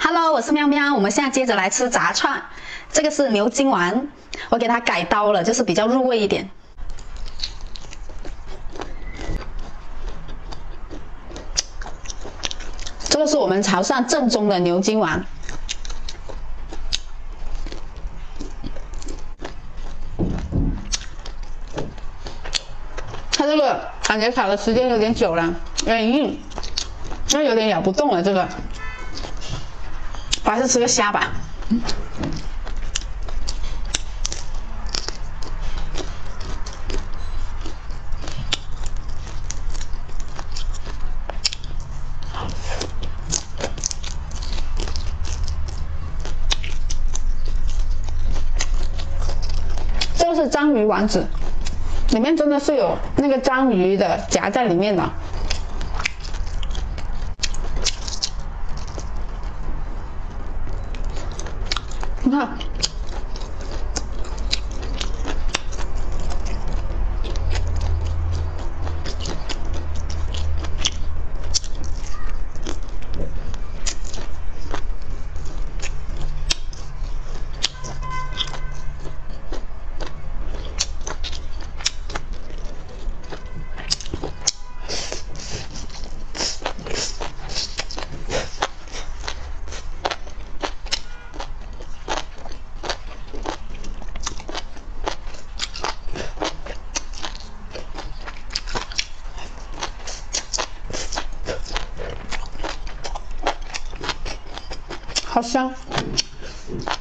Hello， 我是喵喵，我们现在接着来吃炸串。这个是牛筋丸，我给它改刀了，就是比较入味一点。这个是我们潮汕正宗的牛筋丸。它这个感觉烤的时间有点久了，有点硬，那有点咬不动了。这个，我还是吃个虾吧。这个是章鱼丸子。 里面真的是有那个章鱼的夹在里面的，你看，好香。